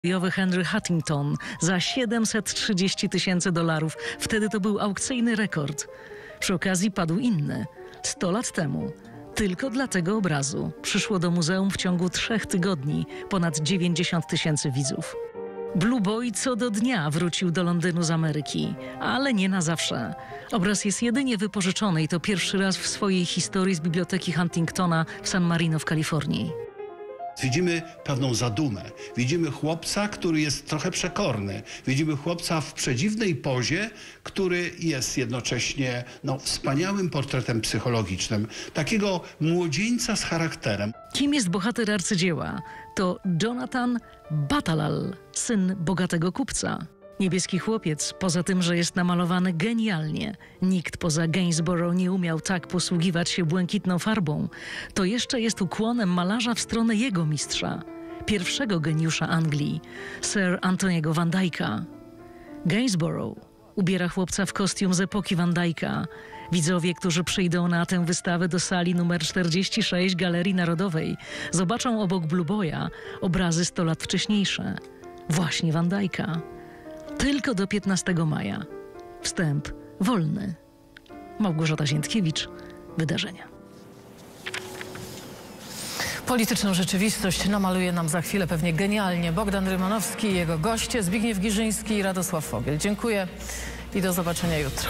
Henry Huntington za $730 000. Wtedy to był aukcyjny rekord. Przy okazji padł inny. 100 lat temu. Tylko dla tego obrazu przyszło do muzeum w ciągu 3 tygodni ponad 90 000 widzów. Blue Boy co do dnia wrócił do Londynu z Ameryki, ale nie na zawsze. Obraz jest jedynie wypożyczony i to pierwszy raz w swojej historii z biblioteki Huntingtona w San Marino w Kalifornii. Widzimy pewną zadumę. Widzimy chłopca, który jest trochę przekorny. Widzimy chłopca w przedziwnej pozie, który jest jednocześnie wspaniałym portretem psychologicznym. Takiego młodzieńca z charakterem. Kim jest bohater arcydzieła? To Jonathan Batalal, syn bogatego kupca. Niebieski chłopiec, poza tym, że jest namalowany genialnie, nikt poza Gainsborough nie umiał tak posługiwać się błękitną farbą, to jeszcze jest ukłonem malarza w stronę jego mistrza, pierwszego geniusza Anglii, Sir Antoniego Van Dycka. Gainsborough ubiera chłopca w kostium z epoki Van Dycka. Widzowie, którzy przyjdą na tę wystawę do sali numer 46 Galerii Narodowej, zobaczą obok Blue Boya obrazy 100 lat wcześniejsze, właśnie Van Dycka. Tylko do 15 maja. Wstęp wolny. Małgorzata Ziętkiewicz, Wydarzenia. Polityczną rzeczywistość namaluje nam za chwilę pewnie genialnie Bogdan Rymanowski i jego goście Zbigniew Girzyński i Radosław Fogiel. Dziękuję i do zobaczenia jutro.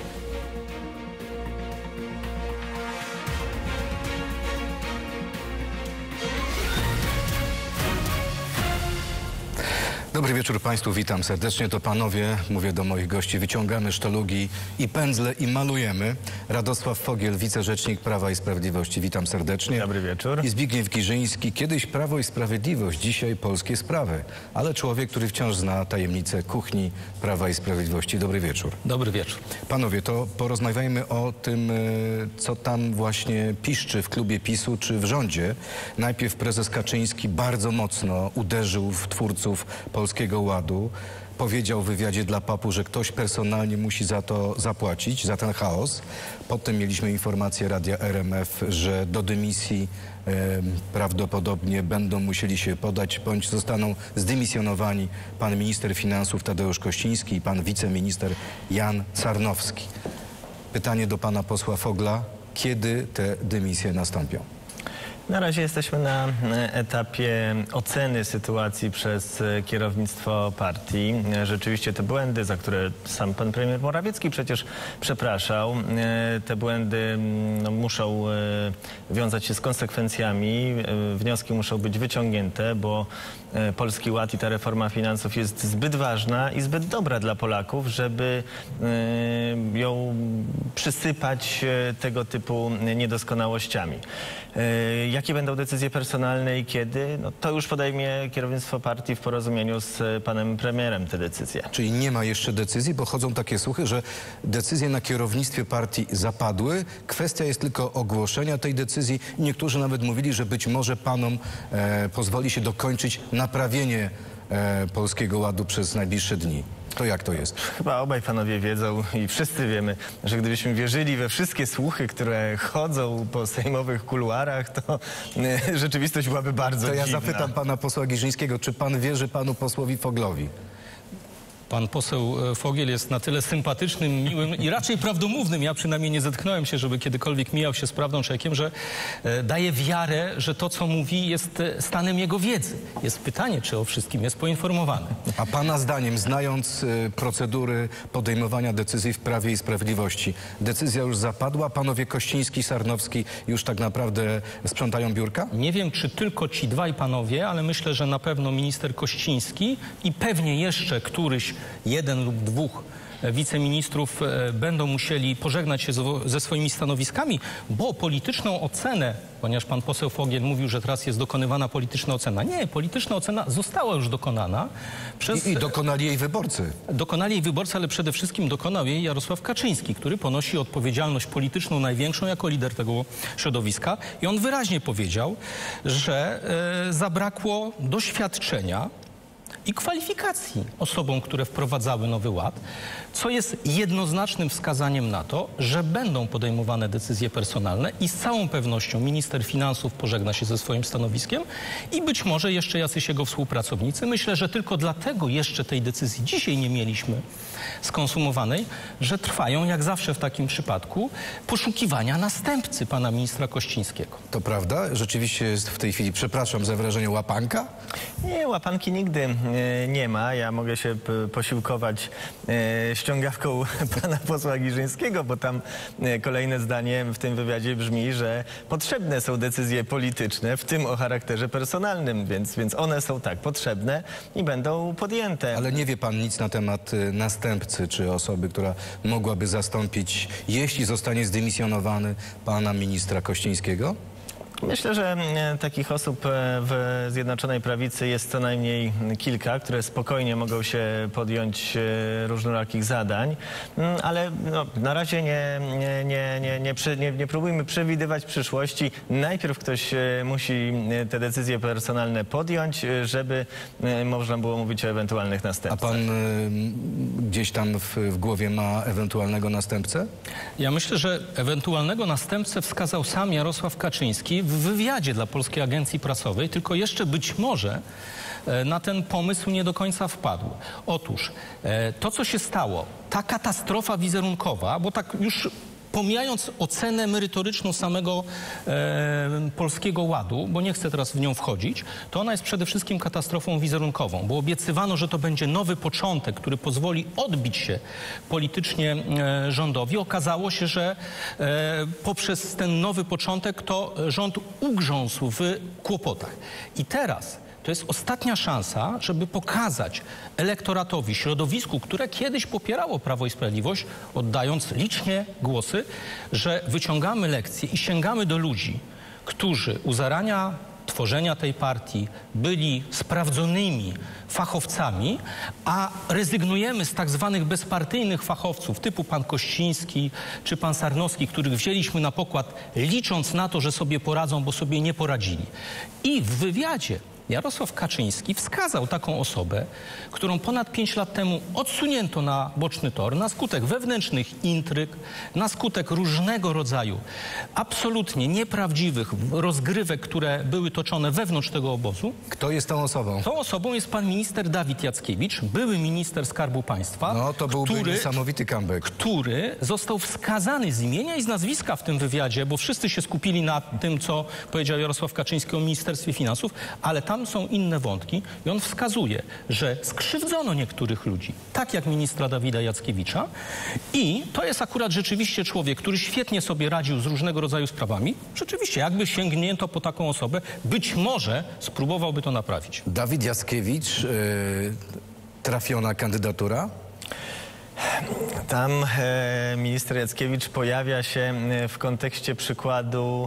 Dobry wieczór Państwu, witam serdecznie. To panowie, mówię do moich gości, wyciągamy sztalugi i pędzle i malujemy. Radosław Fogiel, wicerzecznik Prawa i Sprawiedliwości, witam serdecznie. Dobry wieczór. I Zbigniew Girzyński, kiedyś Prawo i Sprawiedliwość, dzisiaj Polskie Sprawy, ale człowiek, który wciąż zna tajemnicę kuchni Prawa i Sprawiedliwości. Dobry wieczór. Dobry wieczór. Panowie, to porozmawiajmy o tym, co tam właśnie piszczy w klubie PiS-u czy w rządzie. Najpierw prezes Kaczyński bardzo mocno uderzył w twórców Polskiego Ładu. Powiedział w wywiadzie dla PAP-u, że ktoś personalnie musi za to zapłacić, za ten chaos. Potem mieliśmy informację Radia RMF, że do dymisji prawdopodobnie będą musieli się podać, bądź zostaną zdymisjonowani pan minister finansów Tadeusz Kościński i pan wiceminister Jan Sarnowski. Pytanie do pana posła Fogla. Kiedy te dymisje nastąpią? Na razie jesteśmy na etapie oceny sytuacji przez kierownictwo partii. Rzeczywiście te błędy, za które sam pan premier Morawiecki przecież przepraszał, te błędy muszą wiązać się z konsekwencjami. Wnioski muszą być wyciągnięte, bo Polski Ład i ta reforma finansów jest zbyt ważna i zbyt dobra dla Polaków, żeby ją przysypać tego typu niedoskonałościami. Jakie będą decyzje personalne i kiedy? No, to już podejmie kierownictwo partii w porozumieniu z panem premierem te decyzje. Czyli nie ma jeszcze decyzji, bo chodzą takie słuchy, że decyzje na kierownictwie partii zapadły. Kwestia jest tylko ogłoszenia tej decyzji. Niektórzy nawet mówili, że być może panom pozwoli się dokończyć naprawienie Polskiego Ładu przez najbliższe dni. To jak to jest? Chyba obaj panowie wiedzą i wszyscy wiemy, że gdybyśmy wierzyli we wszystkie słuchy, które chodzą po sejmowych kuluarach, to rzeczywistość byłaby bardzo dziwna. To ja zapytam pana posła Girzyńskiego, czy pan wierzy panu posłowi Foglowi? Pan poseł Fogiel jest na tyle sympatycznym, miłym i raczej prawdomównym, ja przynajmniej nie zetknąłem się, żeby kiedykolwiek mijał się z prawdą czy jakiem, że daje wiarę, że to, co mówi, jest stanem jego wiedzy. Jest pytanie, czy o wszystkim jest poinformowany. A pana zdaniem, znając procedury podejmowania decyzji w Prawie i Sprawiedliwości, decyzja już zapadła? Panowie Kościński, Sarnowski już tak naprawdę sprzątają biurka? Nie wiem, czy tylko ci dwaj panowie, ale myślę, że na pewno minister Kościński i pewnie jeszcze któryś jeden lub dwóch wiceministrów będą musieli pożegnać się ze swoimi stanowiskami, bo polityczną ocenę, ponieważ pan poseł Fogiel mówił, że teraz jest dokonywana polityczna ocena. Nie, polityczna ocena została już dokonana przez... I dokonali jej wyborcy. Dokonali jej wyborcy, ale przede wszystkim dokonał jej Jarosław Kaczyński, który ponosi odpowiedzialność polityczną największą jako lider tego środowiska. I on wyraźnie powiedział, że zabrakło doświadczenia i kwalifikacji osobom, które wprowadzały Nowy Ład, co jest jednoznacznym wskazaniem na to, że będą podejmowane decyzje personalne i z całą pewnością minister finansów pożegna się ze swoim stanowiskiem i być może jeszcze jacyś jego współpracownicy. Myślę, że tylko dlatego jeszcze tej decyzji dzisiaj nie mieliśmy skonsumowanej, że trwają, jak zawsze w takim przypadku, poszukiwania następcy pana ministra Kościńskiego. To prawda? Rzeczywiście jest w tej chwili, przepraszam za wrażenie, łapanka? Nie, łapanki nigdy nie ma. Ja mogę się posiłkować ściągawką pana posła Giżyńskiego, bo tam kolejne zdanie w tym wywiadzie brzmi, że potrzebne są decyzje polityczne, w tym o charakterze personalnym, więc one są tak potrzebne i będą podjęte. Ale nie wie pan nic na temat następcy, czy osoby, która mogłaby zastąpić, jeśli zostanie zdymisjonowany, pana ministra Kościńskiego? Myślę, że takich osób w Zjednoczonej Prawicy jest co najmniej kilka, które spokojnie mogą się podjąć różnorakich zadań, ale no, na razie nie próbujmy przewidywać przyszłości. Najpierw ktoś musi te decyzje personalne podjąć, żeby można było mówić o ewentualnych następcach. A pan gdzieś tam w głowie ma ewentualnego następcę? Ja myślę, że ewentualnego następcę wskazał sam Jarosław Kaczyński w wywiadzie dla Polskiej Agencji Prasowej, tylko jeszcze być może na ten pomysł nie do końca wpadł. Otóż to, co się stało, ta katastrofa wizerunkowa, bo tak już pomijając ocenę merytoryczną samego Polskiego Ładu, bo nie chcę teraz w nią wchodzić, to ona jest przede wszystkim katastrofą wizerunkową, bo obiecywano, że to będzie nowy początek, który pozwoli odbić się politycznie rządowi. Okazało się, że poprzez ten nowy początek to rząd ugrzązł w kłopotach. I teraz to jest ostatnia szansa, żeby pokazać elektoratowi, środowisku, które kiedyś popierało Prawo i Sprawiedliwość, oddając licznie głosy, że wyciągamy lekcje i sięgamy do ludzi, którzy u zarania tworzenia tej partii byli sprawdzonymi fachowcami, a rezygnujemy z tak zwanych bezpartyjnych fachowców typu pan Kościński czy pan Sarnowski, których wzięliśmy na pokład, licząc na to, że sobie poradzą, bo sobie nie poradzili. I w wywiadzie Jarosław Kaczyński wskazał taką osobę, którą ponad 5 lat temu odsunięto na boczny tor na skutek wewnętrznych intryg, na skutek różnego rodzaju absolutnie nieprawdziwych rozgrywek, które były toczone wewnątrz tego obozu. Kto jest tą osobą? Tą osobą jest pan minister Dawid Jackiewicz, były minister Skarbu Państwa. No to byłby niesamowity comeback. Który został wskazany z imienia i z nazwiska w tym wywiadzie, bo wszyscy się skupili na tym, co powiedział Jarosław Kaczyński o Ministerstwie Finansów, ale tam są inne wątki i on wskazuje, że skrzywdzono niektórych ludzi, tak jak ministra Dawida Jackiewicza, i to jest akurat rzeczywiście człowiek, który świetnie sobie radził z różnego rodzaju sprawami. Rzeczywiście, jakby sięgnięto po taką osobę, być może spróbowałby to naprawić. Dawid Jackiewicz, trafiona kandydatura? Tam minister Jackiewicz pojawia się w kontekście przykładu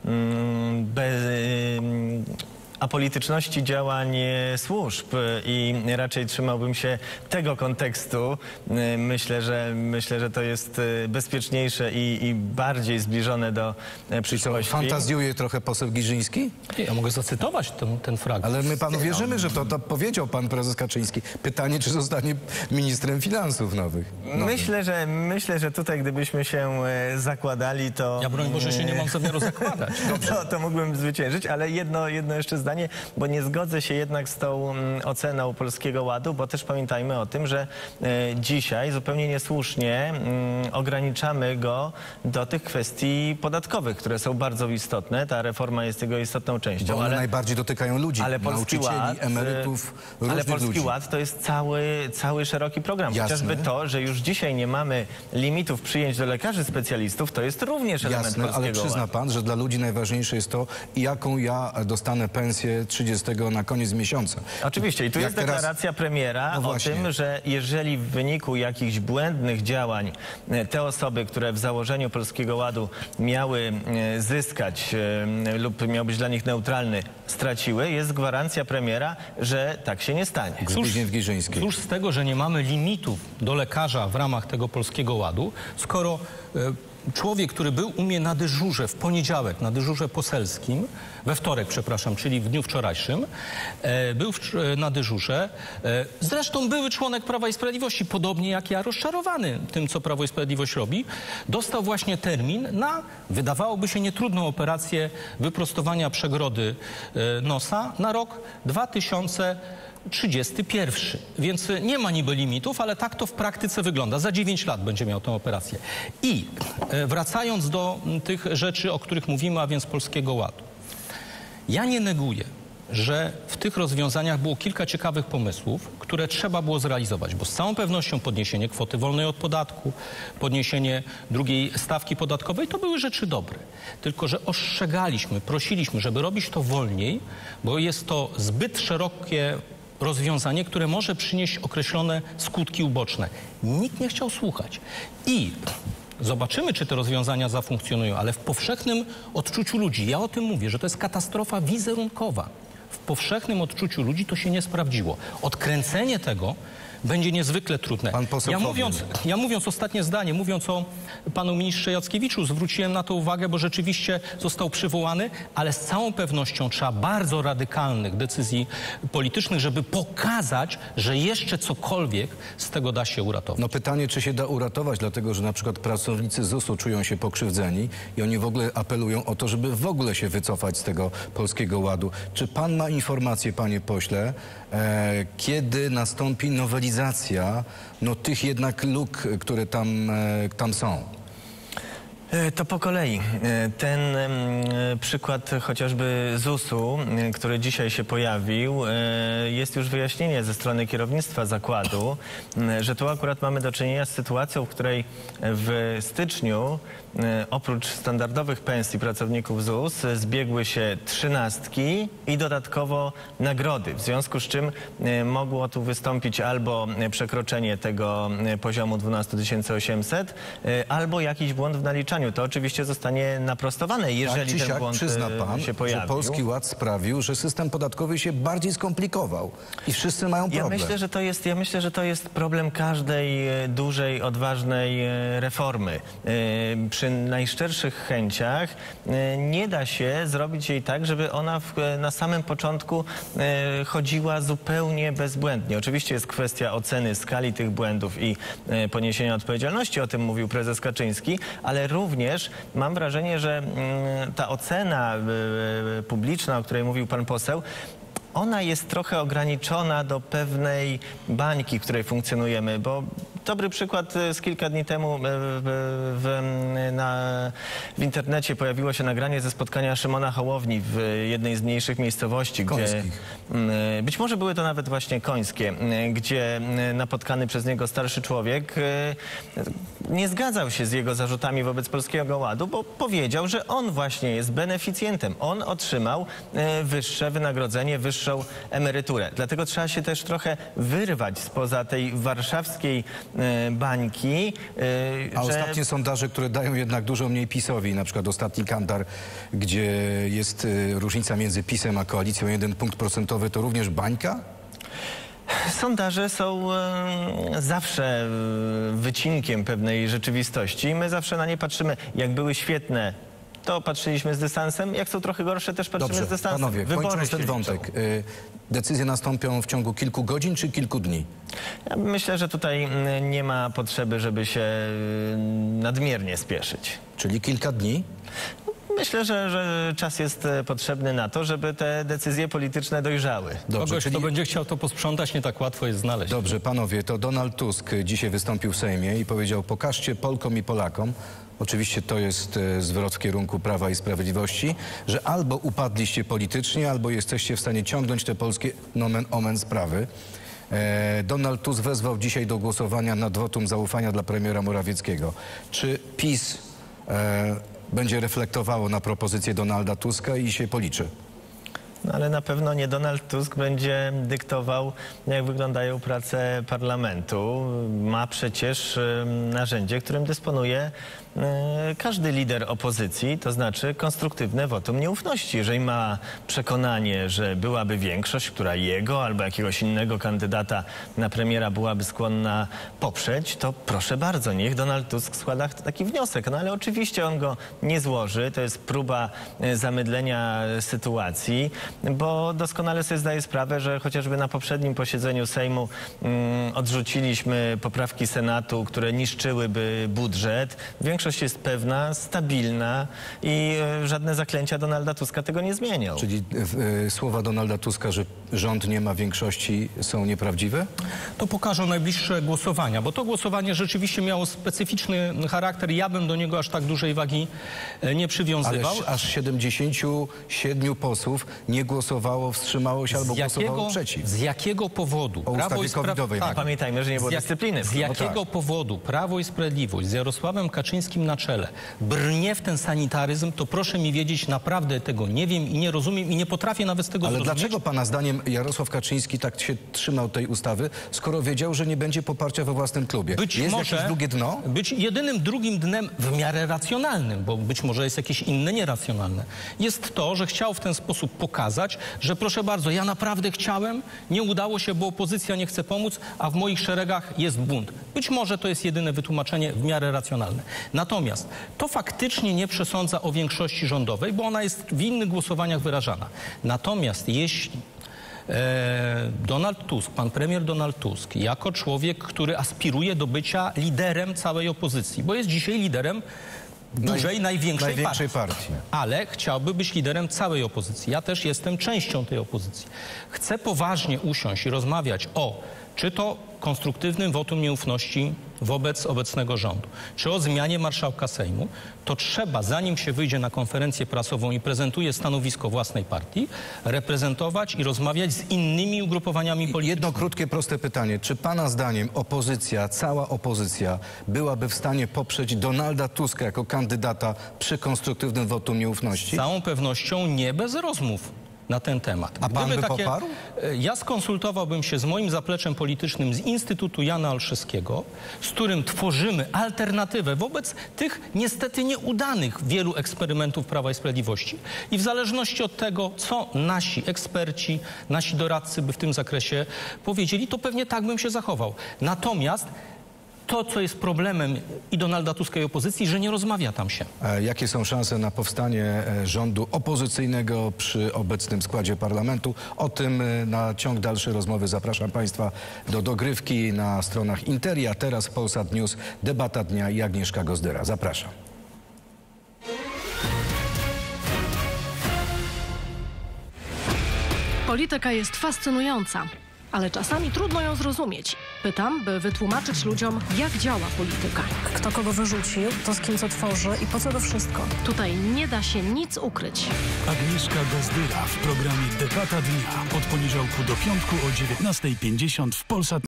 apolityczności działań służb i raczej trzymałbym się tego kontekstu. Myślę, że to jest bezpieczniejsze i bardziej zbliżone do przyszłości. Fantazjuje trochę poseł Giżyński? Ja mogę zacytować ten fragment. Ale my panu wierzymy, że to powiedział pan prezes Kaczyński. Pytanie, czy zostanie ministrem finansów nowych. Myślę, że tutaj gdybyśmy się zakładali, to... Ja broń Boże się nie mam zamiaru zakładać. To mógłbym zwyciężyć, ale jedno jeszcze zdanie, bo nie zgodzę się jednak z tą oceną Polskiego Ładu, bo też pamiętajmy o tym, że dzisiaj zupełnie niesłusznie ograniczamy go do tych kwestii podatkowych, które są bardzo istotne. Ta reforma jest jego istotną częścią. Bo one najbardziej dotykają ludzi, nauczycieli, emerytów, różnych ale Polski ludzi. Ład to jest cały szeroki program. Jasne. Chociażby to, że już dzisiaj nie mamy limitów przyjęć do lekarzy specjalistów, to jest również element Jasne, Polskiego ale przyzna Ładu. pan, że dla ludzi najważniejsze jest to, jaką ja dostanę pensję 30 na koniec miesiąca. Oczywiście i tu jest deklaracja premiera o tym, że jeżeli w wyniku jakichś błędnych działań te osoby, które w założeniu Polskiego Ładu miały zyskać lub miał być dla nich neutralny, straciły, jest gwarancja premiera, że tak się nie stanie. Zbigniew Giżyński. Cóż z tego, że nie mamy limitów do lekarza w ramach tego Polskiego Ładu, skoro człowiek, który był u mnie na dyżurze w poniedziałek, na dyżurze poselskim, we wtorek, przepraszam, czyli w dniu wczorajszym, był na dyżurze. Zresztą były członek Prawa i Sprawiedliwości, podobnie jak ja, rozczarowany tym, co Prawo i Sprawiedliwość robi, dostał właśnie termin na, wydawałoby się, nietrudną operację wyprostowania przegrody nosa na rok 2031. Więc nie ma niby limitów, ale tak to w praktyce wygląda. Za 9 lat będzie miał tę operację. I wracając do tych rzeczy, o których mówimy, a więc Polskiego Ładu. Ja nie neguję, że w tych rozwiązaniach było kilka ciekawych pomysłów, które trzeba było zrealizować, bo z całą pewnością podniesienie kwoty wolnej od podatku, podniesienie drugiej stawki podatkowej, to były rzeczy dobre. Tylko że ostrzegaliśmy, prosiliśmy, żeby robić to wolniej, bo jest to zbyt szerokie rozwiązanie, które może przynieść określone skutki uboczne. Nikt nie chciał słuchać. I zobaczymy, czy te rozwiązania zafunkcjonują, ale w powszechnym odczuciu ludzi, ja o tym mówię, że to jest katastrofa wizerunkowa. W powszechnym odczuciu ludzi to się nie sprawdziło. Odkręcenie tego będzie niezwykle trudne. Pan poseł Ja mówiąc ostatnie zdanie, mówiąc o panu ministrze Jackiewiczu, zwróciłem na to uwagę, bo rzeczywiście został przywołany, ale z całą pewnością trzeba bardzo radykalnych decyzji politycznych, żeby pokazać, że jeszcze cokolwiek z tego da się uratować. No pytanie, czy się da uratować, dlatego że na przykład pracownicy ZUS-u czują się pokrzywdzeni i oni w ogóle apelują o to, żeby w ogóle się wycofać z tego Polskiego Ładu. Czy pan ma informację, panie pośle, kiedy nastąpi nowelizacja tych jednak luk, które tam są? To po kolei. Ten przykład chociażby ZUS-u, który dzisiaj się pojawił, jest już wyjaśnienie ze strony kierownictwa zakładu, że tu akurat mamy do czynienia z sytuacją, w której w styczniu oprócz standardowych pensji pracowników ZUS zbiegły się trzynastki i dodatkowo nagrody, w związku z czym mogło tu wystąpić albo przekroczenie tego poziomu 12 800, albo jakiś błąd w naliczaniu. To oczywiście zostanie naprostowane, jeżeli ten błąd przyzna pan, się pojawił. że Polski Ład sprawił, że system podatkowy się bardziej skomplikował i wszyscy mają problem. Ja myślę, że to jest problem każdej dużej, odważnej reformy. Przy najszczerszych chęciach nie da się zrobić jej tak, żeby ona na samym początku chodziła zupełnie bezbłędnie. Oczywiście jest kwestia oceny skali tych błędów i poniesienia odpowiedzialności, o tym mówił prezes Kaczyński, ale również mam wrażenie, że ta ocena publiczna, o której mówił pan poseł, ona jest trochę ograniczona do pewnej bańki, w której funkcjonujemy, bo dobry przykład z kilka dni temu w internecie pojawiło się nagranie ze spotkania Szymona Hołowni w jednej z mniejszych miejscowości, gdzie być może były to nawet właśnie końskie, gdzie napotkany przez niego starszy człowiek nie zgadzał się z jego zarzutami wobec Polskiego Ładu, bo powiedział, że on właśnie jest beneficjentem. On otrzymał wyższe wynagrodzenie, wyższą emeryturę. Dlatego trzeba się też trochę wyrwać spoza tej warszawskiej bańki. Ostatnie sondaże, które dają jednak dużo mniej PiS-owi, na przykład ostatni Kantar, gdzie jest różnica między PiS-em a koalicją 1 punkt procentowy, to również bańka? Sondaże są zawsze wycinkiem pewnej rzeczywistości. My zawsze na nie patrzymy. Jak były świetne, to patrzyliśmy z dystansem. Jak są trochę gorsze, też patrzymy z dystansem. Panowie, kończąc ten wątek. Decyzje nastąpią w ciągu kilku godzin czy kilku dni? Ja myślę, że tutaj nie ma potrzeby, żeby się nadmiernie spieszyć. Czyli kilka dni? Myślę, że czas jest potrzebny na to, żeby te decyzje polityczne dojrzały. Dobrze, kto będzie chciał to posprzątać, nie tak łatwo jest znaleźć. Dobrze, panowie, to Donald Tusk dzisiaj wystąpił w Sejmie i powiedział: pokażcie Polkom i Polakom, oczywiście to jest zwrot w kierunku Prawa i Sprawiedliwości, że albo upadliście politycznie, albo jesteście w stanie ciągnąć te polskie nomen omen sprawy. Donald Tusk wezwał dzisiaj do głosowania nad wotum zaufania dla premiera Morawieckiego. Czy PiS będzie reflektowało na propozycję Donalda Tuska i się policzy? No, ale na pewno nie Donald Tusk będzie dyktował, jak wyglądają prace parlamentu. Ma przecież narzędzie, którym dysponuje każdy lider opozycji, to znaczy konstruktywne wotum nieufności. Jeżeli ma przekonanie, że byłaby większość, która jego albo jakiegoś innego kandydata na premiera byłaby skłonna poprzeć, to proszę bardzo, niech Donald Tusk składa taki wniosek. No ale oczywiście on go nie złoży. To jest próba zamydlenia sytuacji, bo doskonale sobie zdaję sprawę, że chociażby na poprzednim posiedzeniu Sejmu odrzuciliśmy poprawki Senatu, które niszczyłyby budżet. Większość jest pewna, stabilna i żadne zaklęcia Donalda Tuska tego nie zmienią. Czyli słowa Donalda Tuska, że rząd nie ma większości, są nieprawdziwe? To pokażą najbliższe głosowania, bo to głosowanie rzeczywiście miało specyficzny charakter. Ja bym do niego aż tak dużej wagi nie przywiązywał. Ale aż 77 posłów nie głosowało, wstrzymało się albo głosowało przeciw. Z jakiego powodu? O ustawie covidowej. Tak. Pamiętajmy, że nie było dyscypliny. Z jakiego powodu Prawo i Sprawiedliwość z Jarosławem Kaczyńskim na czele brnie w ten sanitaryzm, to proszę mi wiedzieć, naprawdę tego nie wiem i nie rozumiem i nie potrafię nawet z tego zrozumieć. Ale dlaczego pana zdaniem Jarosław Kaczyński tak się trzymał tej ustawy, skoro wiedział, że nie będzie poparcia we własnym klubie? Jest jakieś drugie dno? Być jedynym drugim dnem w miarę racjonalnym, bo być może jest jakieś inne nieracjonalne, jest to, że chciał w ten sposób pokazać, że proszę bardzo, ja naprawdę chciałem, nie udało się, bo opozycja nie chce pomóc, a w moich szeregach jest bunt. Być może to jest jedyne wytłumaczenie w miarę racjonalne. Natomiast to faktycznie nie przesądza o większości rządowej, bo ona jest w innych głosowaniach wyrażana. Natomiast jeśli Donald Tusk, pan premier Donald Tusk, jako człowiek, który aspiruje do bycia liderem całej opozycji, bo jest dzisiaj liderem największej partii. Ale chciałby być liderem całej opozycji. Ja też jestem częścią tej opozycji. Chcę poważnie usiąść i rozmawiać o czy to konstruktywnym wotum nieufności wobec obecnego rządu, czy o zmianie marszałka Sejmu, to trzeba, zanim się wyjdzie na konferencję prasową i prezentuje stanowisko własnej partii, reprezentować i rozmawiać z innymi ugrupowaniami politycznymi. Jedno krótkie, proste pytanie. Czy pana zdaniem opozycja, cała opozycja byłaby w stanie poprzeć Donalda Tuska jako kandydata przy konstruktywnym wotum nieufności? Z całą pewnością nie bez rozmów na ten temat. A pan by poparł? Ja skonsultowałbym się z moim zapleczem politycznym z Instytutu Jana Olszewskiego, z którym tworzymy alternatywę wobec tych niestety nieudanych wielu eksperymentów Prawa i Sprawiedliwości. I w zależności od tego, co nasi eksperci, nasi doradcy by w tym zakresie powiedzieli, to pewnie tak bym się zachował. Natomiast to, co jest problemem i Donalda Tuska i opozycji, że nie rozmawia tam się. Jakie są szanse na powstanie rządu opozycyjnego przy obecnym składzie parlamentu? O tym na ciąg dalszej rozmowy zapraszam państwa do dogrywki na stronach Interia. Teraz Polsat News, debata dnia i Agnieszka Gozdyra. Zapraszam. Polityka jest fascynująca, ale czasami trudno ją zrozumieć. Pytam, by wytłumaczyć ludziom, jak działa polityka. Kto kogo wyrzucił, to z kim co tworzy i po co to wszystko. Tutaj nie da się nic ukryć. Agnieszka Gozdyra w programie Debata Dnia od poniedziałku do piątku o 19:50 w Polsat.